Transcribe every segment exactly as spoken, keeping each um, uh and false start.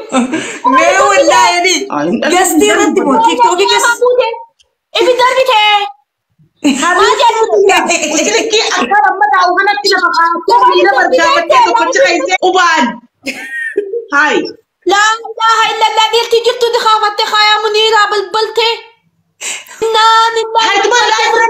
ما والله دي قصدي رتي مو تيك توك قص إيه دربته ما جاء وسلكي أكثر ما تعوّنا كنا بقى كنا برجع بتيجي كنت عايزة وبان هاي لا إله إلا الله دي تجيت دي خافت خايا منيرة بالبلتة نان هاي تبغى لا يبرن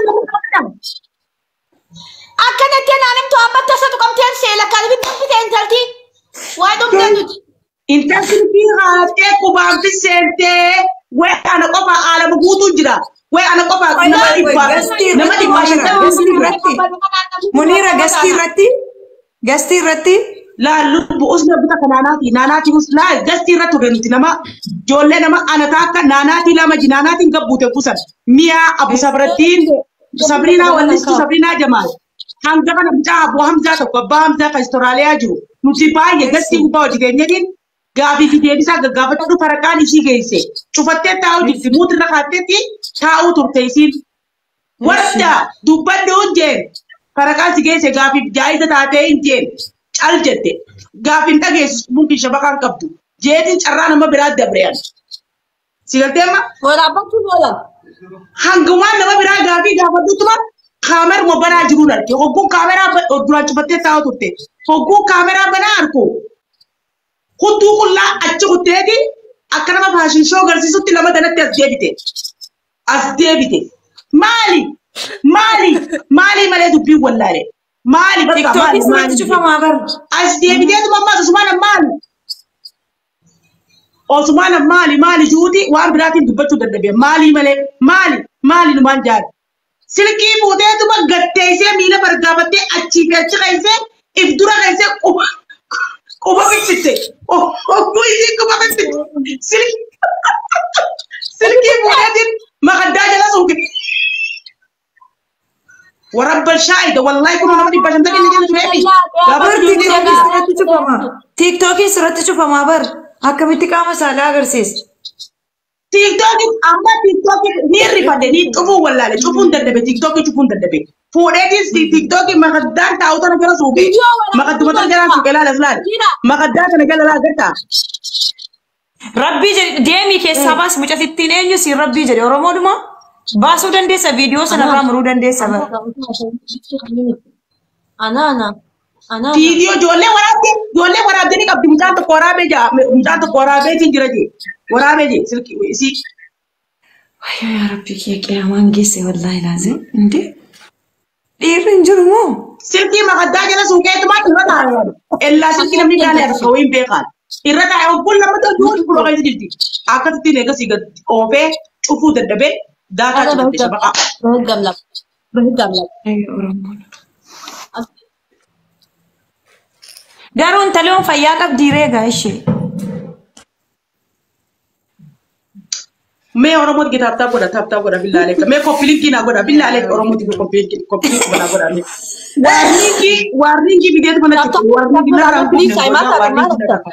أكنت أنا نمت أما تسات كم تين سيلا كذي بتنتهي تنتهي وايد أم تنتهي أنت سلكي هاتك وبام في سنتة وأنا قفا على بقول تجرا وأنا قفا نما إبا نما إبا قصدي رتي منيرة قصدي رتي قصدي رتي لا لب أسمع بتاعك ناناتي ناناتي بس لا جستي رتو بنتي نما جولة نما أنا تاكا ناناتي لا ما جناناتي نقبض بوسان ميا أبو صبرتين صبرينا ولست صبرينا جمال هم جانا بتاع أبو همزة تقبض همزة في أستراليا جو نتيباي جستي وباو جيجنين غابي في ديبي ساق غابي تدو فرقاني شيء جيسي شوفتة تاو جبتي موت نخاتتي تاو ترتيسين وردا دوبندو جين فرقان شيء جيسي غابي جايزة تاتين جين الجدة غابي نتاجس ممكن شبكان كبدو جيتين شرانا ما براد دبريان سيرتما ولا بقول ولا هنگوان ما براد غابي غابي دوتما كاميرا ما بنا جرونا كي هو كاميرا دوران شوفتة تاو ترتي هو كاميرا بنا أركو خطو كلها أتشو تيجي أكرم باشين شو غرسي سوتي لما دنا تزديبته أزديبته مالي مالي مالي مالي دبي ولا لي مالي بس مالي مالي شوفها ما بر أزديبته ده ماما سبحان مالي أو سبحان مالي مالي جودي وأنا براتين دبتو دبي مالي مالي مالي مالي نمان جاد سلكي بوده تبغى قتيسة ميلا برجابته أتشي بيتش كيسة إفدورا كيسة Oba bitti. Oh, oh, kuisi ko bakit silk silky muladin makadaja la suki. ورب الشاهد والله كنا نمدي باش ندك اللي جنب بيبي بر تيك توك سرت شوفها ما تيك توك سرت شوفها ما بر هكذا بتكامل سالا غرسيس تيك توك أما تيك توك نيري بدني تشوفوا ولا لا تشوفوا ندب تيك توك تشوفوا ندب فوريتيس تيك توك ما قدرت أو تنا كلا سوبي ما قد ما تنا سوبي لا لا لا ما قدرت أنا كلا لا قدرت ربي جري ديمي كيساباس مجا تتينين يسي ربي جري ورمو دما باسو دندي سا فيديو سنا رامرو دندي سا أنا أنا أنا فيديو جولة ورابي جولة ورابي نيك أبدي مجان تقرأ بيجا مجان تقرأ بيجي جرجي ورا بيجي سلكي سي يا ربي كيك يا مانجيسي والله لازم انتي إيرن جرمو سلكي ما قد جالس سوكيت ما ترى إلا سلكي نمني كان يرسوين بيقال إرتا أو كل ما تقول كل ما يجي أكثر تيجي نيجا سيجا أوبي شوفوا تدبي ده كذا تشبكة بهدم لك بهدم لك أيوة رمون دارون تلون فياك بديرة إيشي मैं और मोद की थापता बोला थापता बोला बिल्ला लेकर मैं कॉपीलिंग की ना बोला बिल्ला लेकर और मोद की कॉपीलिंग की कॉपीलिंग बना बोला मैं वार्निंग की वार्निंग की वीडियो बना चुकी वार्निंग की ना रंग प्लीज साइमा का ना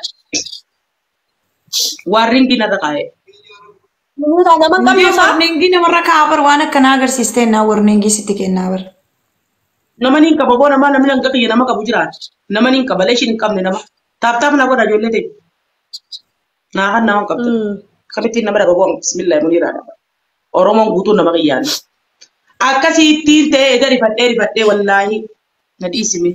वार्निंग की ना रखा है मुझे ना मत कभी वार्निंग की ना मर्रा काबर वाना कनागर सिस्ते ना वार्निंग की सिटी के नावर नमनीं का बगों नमा नमलं का किया नमा का बुझरा नमनीं का बलेशिन कम ने नमा थापता बना बोला जो लेते ना हर ना कब कभी नंबर बगों बिस्मिल्लाह मुनीरा और रोमों गुतु नमक यानी आकाशी तीन ते इधर ही फटे ही फटे वल्लाही नदी इसमें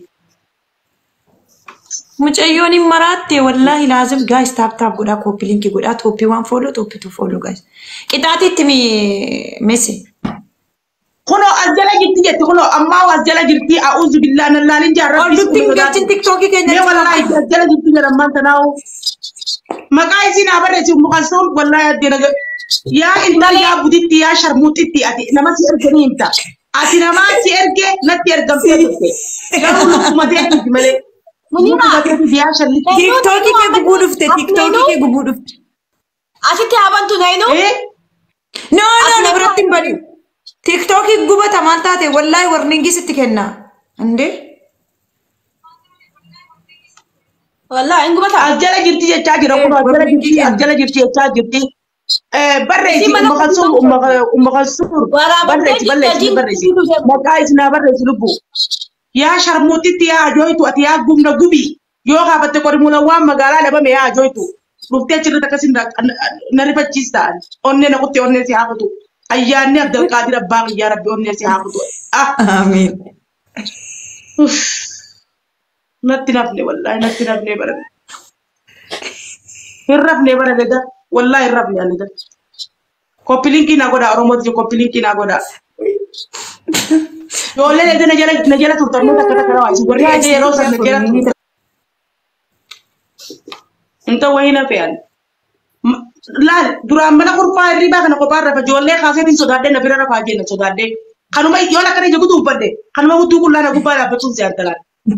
मुझे योनी मराते वल्लाही लाज़िम गाइस ताप ताप गुड़ा कॉपी लिंक गुड़ा टोपी वन फॉलो टोपी टू फॉलो गाइस किताती तिमी मेसे كنوا أزجلا جرتي جت كنوا أما وأزجلا جرتي أعوذ بالله من الله لين جرب और लुटिंग गेटिंग टिकटॉक के नहीं वाला أزجلا جرتي جرب ما تناو ما كايسين أبدا شو مقصود والله يا دينا يا إنت يا بديتي يا شرموتي تي أتي نما سير كني إنت أتي نما سير كه نتير دمتي يا كل ما تيجي تملي منيرة टिकटॉक के गुबुर उफते टिकटॉक के गुबुर उफते आशी ते आवन तू नहीं नो नो नो नवरत्न बनी टिकटॉक की गुबत अमानता थे वल्लाही वार्निंग की सिटी कहना अंडे वल्लाही इंगु बता أزجلا جرتي جت تاجي ركوب أزجلا جرتي أزجلا جرتي جت تاجي جرتي بريتي مخصوص ومخ ومخصوص بريتي بريتي بريتي ما كايس نا بريتي لبو يا شرموتي تيا جويتو أتيا قوم نجوبي يوغا بتكور مولا وام مقالا لبا ميا جويتو ruftee achirratti akkasin na rifachiistaan onnee na kutte onnee si haa kutu ayyaanni Abdulqaadir abbaa kiyyaa rabbi onnee si haa kutu ah Amiin. natti nafne wallahi natti nafne barate hin rafne barate da wallahi hin rafne ani da koppilinki na godha oromooti koppilinki na godha Yole le na jala na jala turtan mo takka takka rawa warri ay yeroo san na jala turtan inta wayna fean la duraan mana kurfaa riba kana ko barra fa jolle khaasetin sodaadde na birara fa jenna sodaadde kanuma yola kana jagu dubbadde kanuma wutu kullana gubbala batun si antala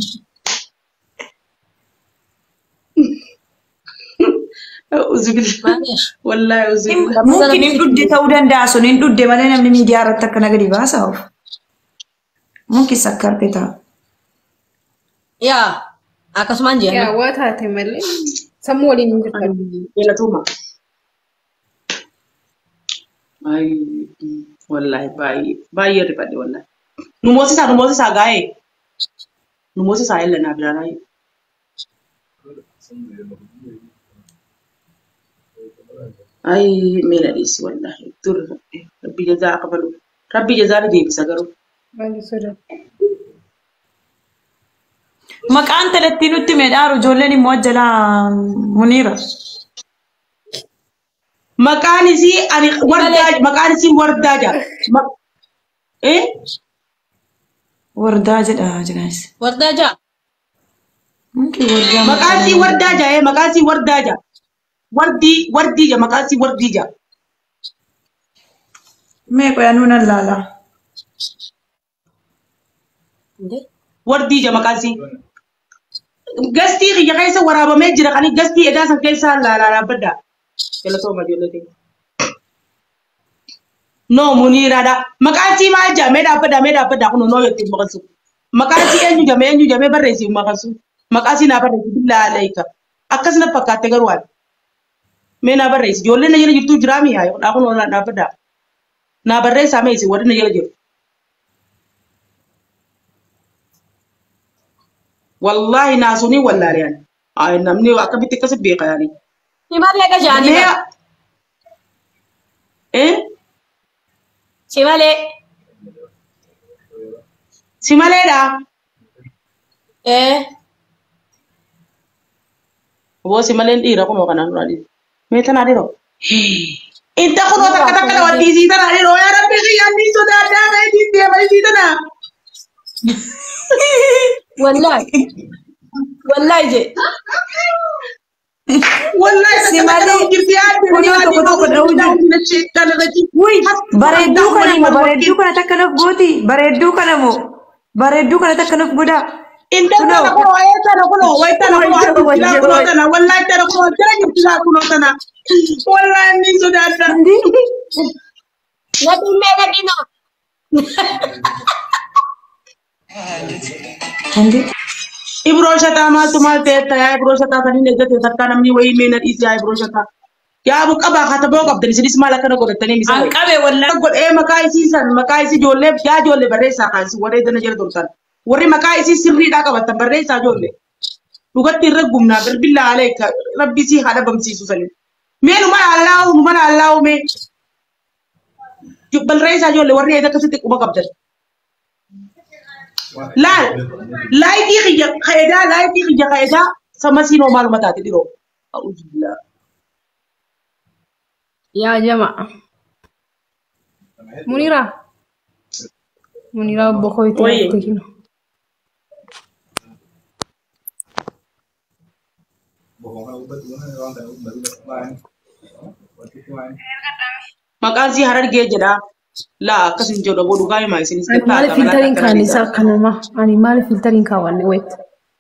uzubillah wallahi uzubillah Mungkin hin dhudde ta'uu danda'a sun hin dhudde malee namni miidiyaa irratti akkana gadi baasaa of. Mungkin sakkarte ta'a. Yaa akkasumaan Yaa jedhama. waa taate malee sammuu waliin hin jirtan. Ela tuma ay wallahi bayi bayi ribade wallahi numosi sa numosi sa gae numosi sa ella na birara ay mela disi wallahi tur rabbi jazaa qabalu rabbi jazaa de bisagaru Maali sodaa. Maqaan talatti nutti meedhaaru ijoolleen immoo jalaa Muniira. maqaan isi ani warda maqaan isi warda ja Ma- eh Wardaa jedha jedhanis. Wardaa jaa. Mungkin wardaa. maqaan isi warda ja eh maqaan isi warda ja wardi wardi ja maqaan isi wardi ja Mee qoyaa nuuna laala. Ndee. wardi ja maqaan isi Gasti xiyya keessa waraabamee jira kan gasti edaa san keessa laalaa badda. Jala sooma ijoollee. No Muniiraadha. Maqaan sii maal jaa mee dhaabbadha mee dhaabbadha kun noo yotti maqansu. Maqaan sii eenyu jamee eenyu jamee barreessi maqansu. Maqaan sii naa barreessi billaa alayka. Akkas na fakkaatte garuu waan. Mee naa barreessi ijoollee na jala jirtu jiraa mi'a dhaa kun oolaa dhaabbadha. Naa barreessaa mee isin warri na jala jiru. Wallahi naasuni wallaaliyan. Ay namni akkamitti akkas beeka yaani. Simalee ka jaanii Mee ba? eh Simalee. si maleedha. Eh. Wo si maleen dhiira kunoo kanaan dura dhiira. Mee tanaa dhiiroo. Inta kunoo takka takka na waddiisii tanaa dhiiroo yaa rabbi xiyyaan ni sodaadhaa ta'e dhiitti deemaa tanaa. Wallahi. Wallahi je. Wallahi Si takka takka malee na jirti yaadde kunoo tokko tokko dha'uu jiru. Wuy bareedduu kana moo bareedduu kana takka nuuf gooti bareedduu kana moo bareedduu kana takka nuuf godhaa. Inta kana kunoo ee tana kunoo wayi tana kunoo harki silaa kunoo tana wallahi tana kunoo jala jirti silaa kunoo tana. Wallahi ni sodaadhaa. Andi Nati meeqa dhino. andi Ibroo shataa maaltu maal ta'eetta yaa ibroo shataa kan inni eeggate takka namni wayii mee na dhiisi yaa ibroo shataa. Yaa bu qabaa kataboo qabdan isinis maal akkana godhattanii misa an wayii. qabe wallahi. Godhee maqaa isii san maqaa isii ijoollee yaa ijoollee barreessaa kaasi warree dana jala turtan. Warri maqaa isii sirriidhaa qabatan barreessaa ijoollee. Dhugatti irra gumnaa bilbillaa aleeka rabbi isii haadha bamsiisu sanii. Mee nu mana allaa'u nu mana allaa'u mee. Barreessaa ijoollee warri eeda akkasitti quba qabdan. Laal laayikii xiyya qaedaa laayikii xiyya qaedaa sama siinoo maaluma taate dhiroo. A'uudhu Yaa jamaa. Muniiraa. Muniiraa obbo Kooyitee Oye. irratti hima. Maqaan isii Harargee jedha. Laa akkas hin jedhu aboo dhugaa himaa isinis Ani maaliif filtariin kaanisaa kanuma? Ani maaliif filtariin kaawwanne wayita?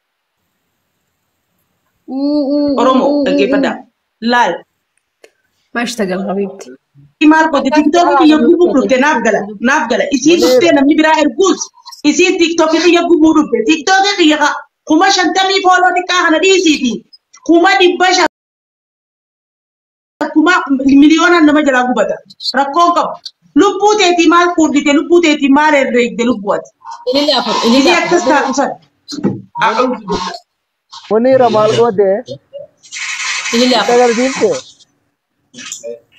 Oromoo dhaggeeffadhaa. Laal. Maash tagal habiibti. Maal qote tiktookii xiyya gubuu dhufte naaf gala naaf gala isii dhuftee namni biraa erguus isii tiktookii xiyya gubuu dhufte tiktookii xiyya kuma shantamii fooloo xiqqaa kana dhiisiiti kuma dhibba shan kuma miliyoonaan nama jalaa gubata rakkoon qabu lubbuu teetii maal fuudhite lubbuu teetii maal herreegde lubbuu ati Ilillee afur. isii Ilillee akkas afur. taa'u san Muniira maal godhe? Ililii Inta afur. agarsiifte.